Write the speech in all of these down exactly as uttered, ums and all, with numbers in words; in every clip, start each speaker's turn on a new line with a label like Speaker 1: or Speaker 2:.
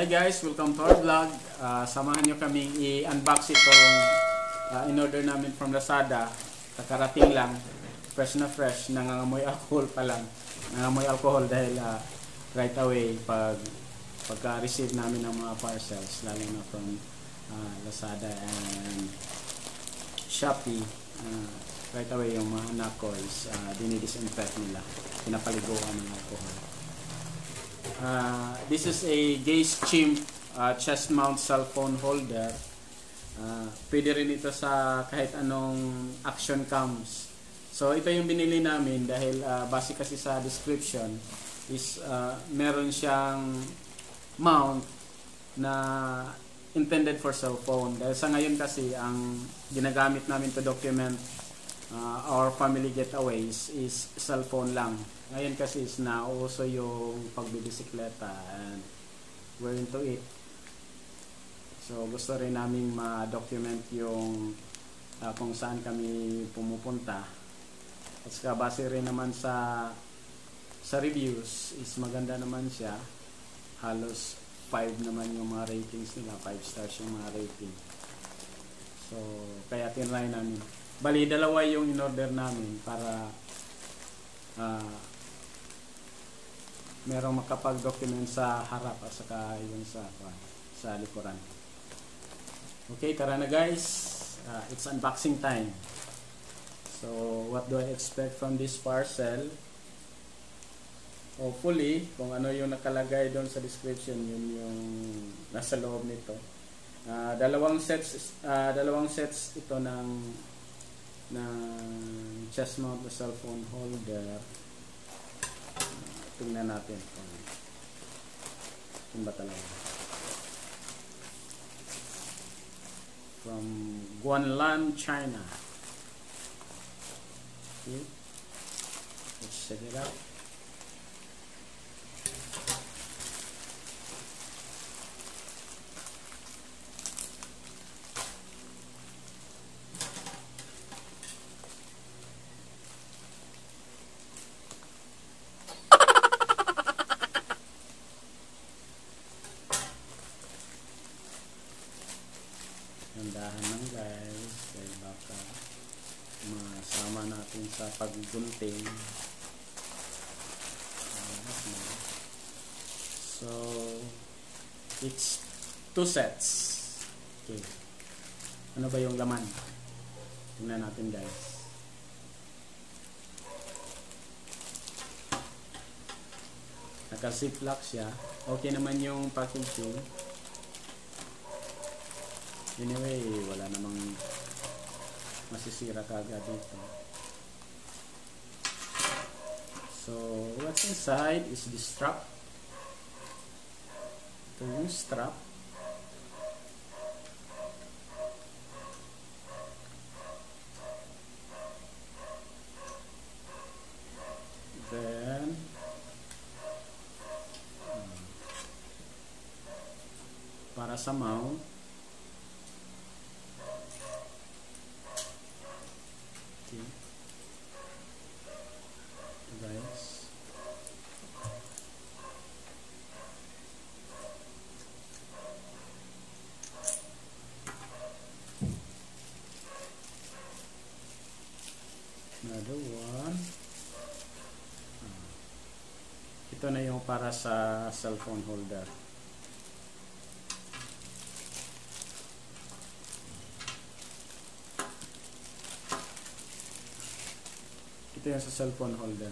Speaker 1: Hi guys, welcome to our vlog. Uh, samahan nyo kaming i-unbox itong uh, in-order namin from Lazada. Kakarating lang, fresh na fresh, nangangamoy alcohol pa lang. Nangangamoy alcohol dahil uh, right away pag pagka-receive namin ng mga parcels, lalo na from uh, Lazada and Shopee, uh, right away yung mga anak ko is uh, dinidisinfect nila, pinapaliguan ng alcohol. Uh, this is a Gaze Chimp uh, chest mount cell phone holder. Uh, pwede rin ito sa kahit anong action cams. So ito yung binili namin dahil uh, base kasi sa description is uh, meron siyang mount na intended for cell phone. Dahil sa ngayon kasi ang ginagamit namin to document uh, our family getaways is cellphone lang. Ngayon kasi is nauso yung pagbibisikleta and we're into it. So gusto rin namin ma-document yung uh, kung saan kami pumupunta. At saka base rin naman sa sa reviews is maganda naman siya. Halos five naman yung mga ratings nila, five stars yung mga rating. So kaya tinry namin. Bali dalawa yung in-order namin para uh, merong makapag-document sa harap at saka yung sa, sa likuran. Okay, tara na guys. Uh, it's unboxing time. So, what do I expect from this parcel? Hopefully, kung ano yung nakalagay doon sa description, yun yung nasa loob nito. Uh, dalawang sets, uh, dalawang sets ito ng ng chest mount na cellphone holder. Tingnan natin kung, kung ba talaga. From Guanlan, China. Okay. Let's check it out. Handahan lang guys dahil baka masama natin sa paggunting. So it's two sets. Okay, ano ba yung laman? Tingnan natin guys. Naka-ziplock siya. Okay naman yung packaging. Anyway, wala namang masisira kagad dito. So, what's inside is the strap. Ito yung strap. Then, para sa mount, okay. Guys, another one. Ah. Ito na yung para sa cellphone holder. Ito yung sa cellphone holder.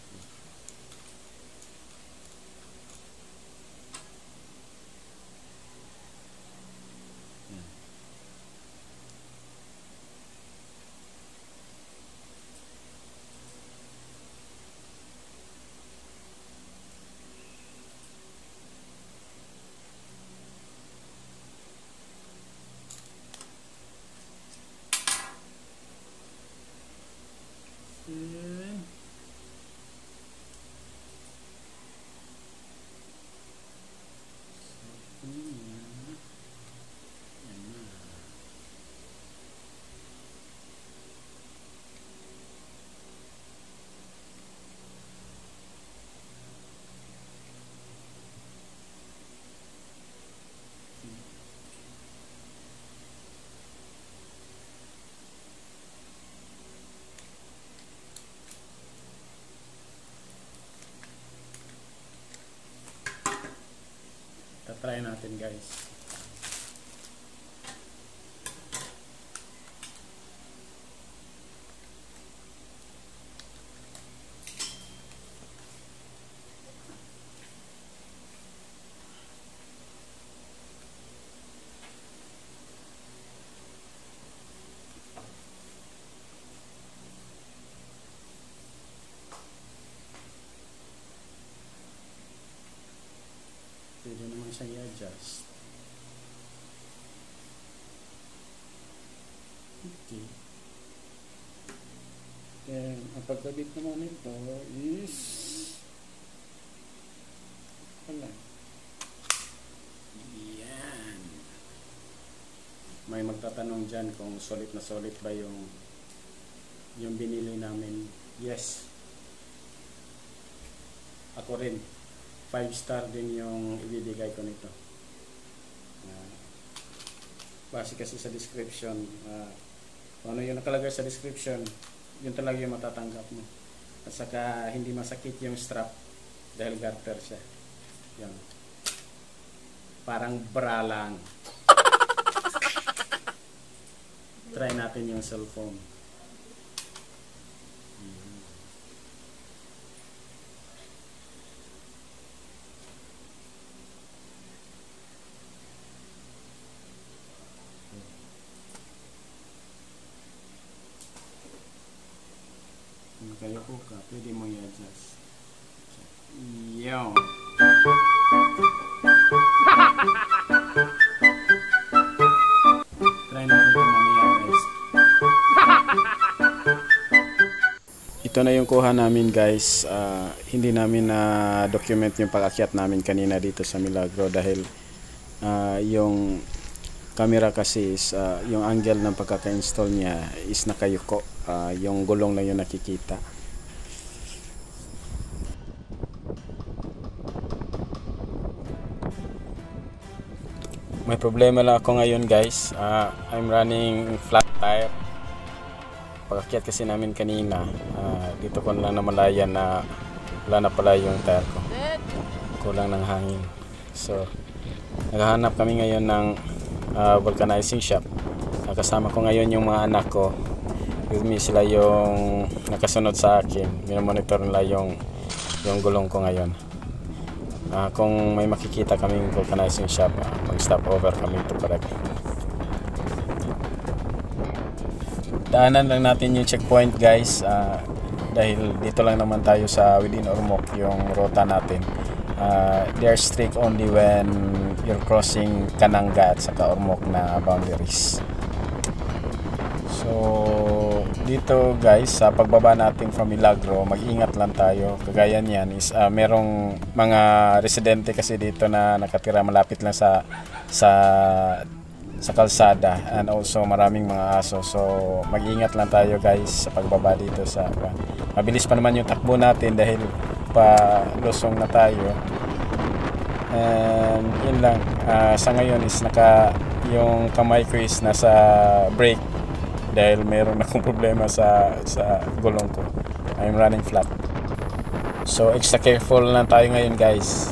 Speaker 1: Yan. try natin guys. Pwede naman siyang i-adjust. Okay. Then, ang pagkabit naman nito is wala. Yan. May magtatanong dyan kung solid na solid ba yung yung binili namin. Yes. Ako rin. five star din yung ibibigay ko nito. Uh, base kasi sa description, uh, kung ano yung nakalagay sa description, yun talaga yung matatanggap mo. At saka hindi masakit yung strap dahil garter siya. Yan. Parang bra lang. Try natin yung cellphone. Kayo po ka, pwede mo i-adjust. Yo. Try natin ito mamaya guys. Ito na yung kuha namin guys. Uh, hindi namin na uh, document yung pag-akyat namin kanina dito sa Milagro dahil uh, yung camera kasi is, uh, yung angle ng pagkaka-install niya is nakayuko. Uh, yung gulong na yung nakikita. May problema lang ako ngayon guys. uh, I'm running flat tire. Pag-akyat kasi namin kanina, uh, dito ko lang namalayan na wala na pala yung tire ko. Kulang ng hangin. So naghahanap kami ngayon ng uh, vulcanizing shop. uh, Kasama ko ngayon yung mga anak ko. With me sila yung nakasunod sa akin. Minomonitor nila yung yung gulong ko ngayon. Uh, kung may makikita kaming vulcanizing shop, uh, mag-stop over kami ito parag. Daanan lang natin yung checkpoint guys. Uh, dahil dito lang naman tayo sa within Ormoc yung rota natin. Uh, they are strict only when you're crossing Kananga at saka Ormoc na boundaries. So dito guys, sa pagbaba natin from Milagro, mag-ingat lang tayo. Kagaya niyan is uh, merong mga residente kasi dito na nakatira malapit lang sa sa sa kalsada, and also maraming mga aso. So mag-ingat lang tayo guys sa pagbaba dito sa uh, mabilis pa naman yung takbo natin dahil pa lusong na tayo. And yun lang, uh, sa ngayon is naka yung kamay ko is nasa brake dahil meron akong problema sa sa gulong ko. I'm running flat. So extra careful lang tayo ngayon guys.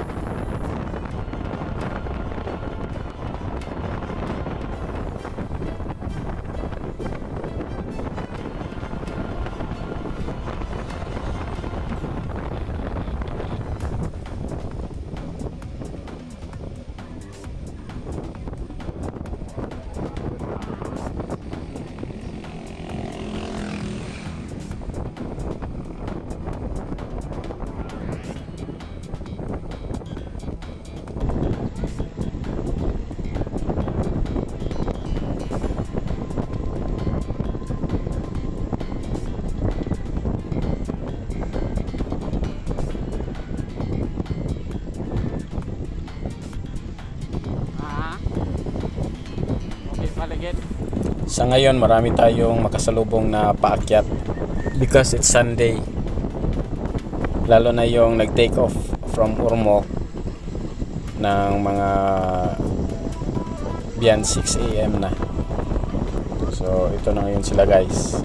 Speaker 1: Sa ngayon marami tayong makasalubong na paakyat because it's Sunday. Lalo na yung nag-take off from Ormoc ng mga beyond six A M na. So ito na ngayon sila guys.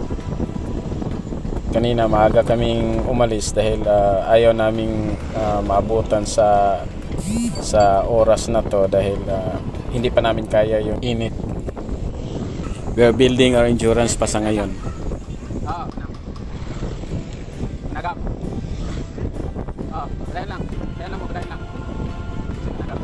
Speaker 1: Kanina maaga kaming umalis dahil uh, ayaw naming uh, maabutan sa sa oras na to dahil uh, hindi pa namin kaya yung init. We are building our endurance pa sa ngayon. Ah, nagap. Ah, dahil lang. Dahil lang mo, dahil lang. Nagap.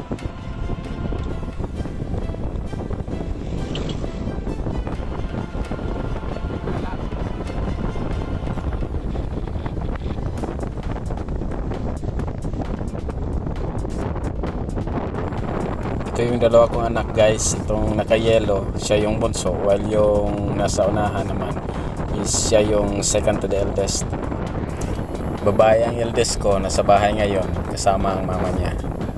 Speaker 1: Ito yung dalawa kong anak guys, itong naka-yellow, siya yung bunso, while yung nasa unahan naman is siya yung second to the eldest. Babae ang eldest ko, nasa bahay ngayon kasama ang mama niya.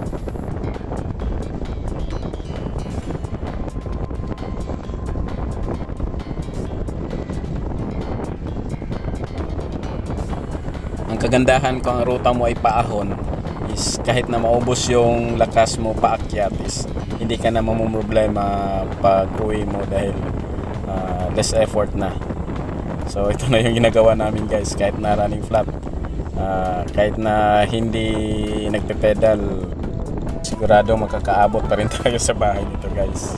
Speaker 1: Ang kagandahan ko, ang ruta mo ay paahon, is kahit na maubos yung lakas mo paakyat, is hindi ka na mamumroblema pag uwi mo dahil uh, less effort na. So ito na yung ginagawa namin guys, kahit na running flat, uh, kahit na hindi nagpe-pedal, sigurado makakaabot pa rin tayo sa bahay nito guys.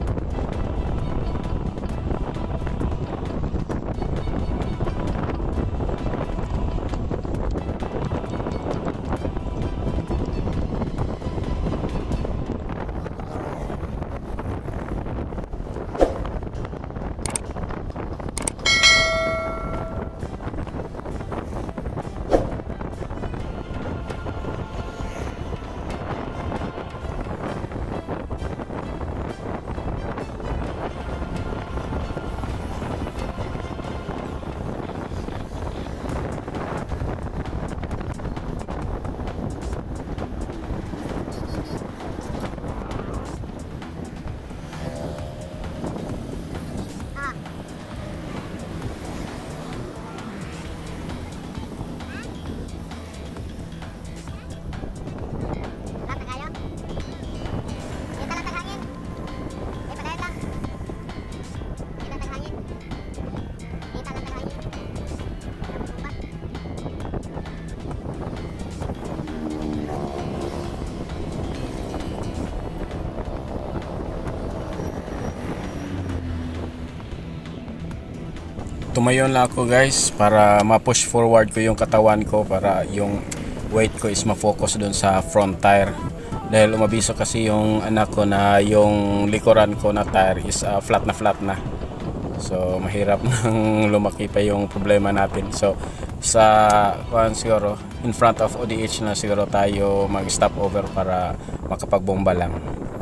Speaker 1: Tumayon lang ako guys para ma-push forward ko yung katawan ko, para yung weight ko is ma-focus dun sa front tire, dahil umabiso kasi yung anak ko na yung likuran ko na tire is uh, flat na flat na, so mahirap nang lumaki pa yung problema natin. So sa kuan siguro in front of O D H na siguro tayo mag stop over para makapagbomba lang.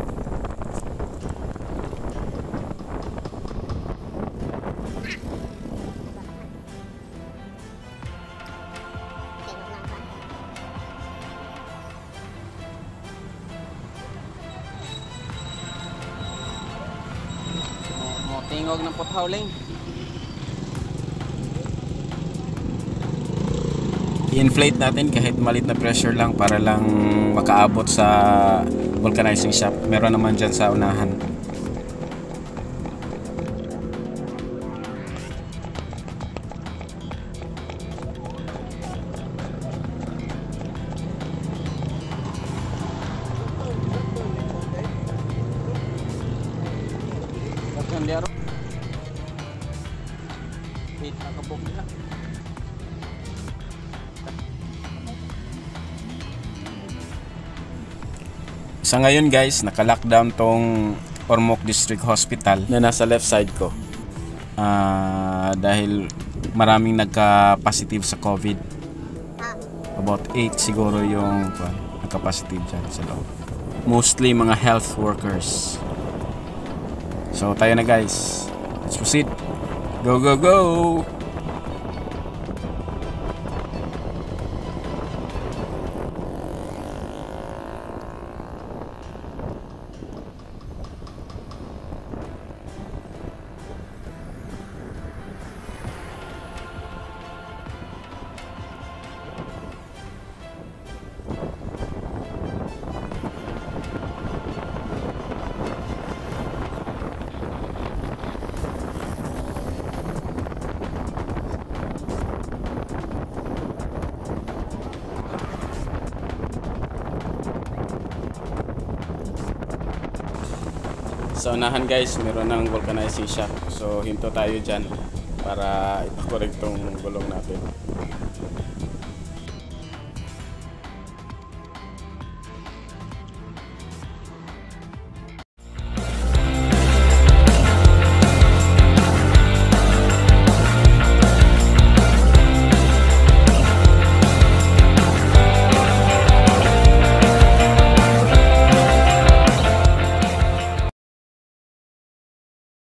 Speaker 1: Tingog ng pothauling. I-inflate natin kahit malit na pressure lang para lang makaabot sa vulcanizing shop. Meron naman dyan sa unahan. Liaro. Sa ngayon guys, naka-lockdown tong Ormoc District Hospital na nasa left side ko, uh, dahil maraming nagka-positive sa COVID. About eight siguro yung uh, nagka-positive dyan sa loob. Mostly mga health workers. So tayo na guys, let's proceed. Go go go. Sa unahan guys, meron ng vulcanizing shock. So hinto tayo dyan para ipakorek tong gulong natin.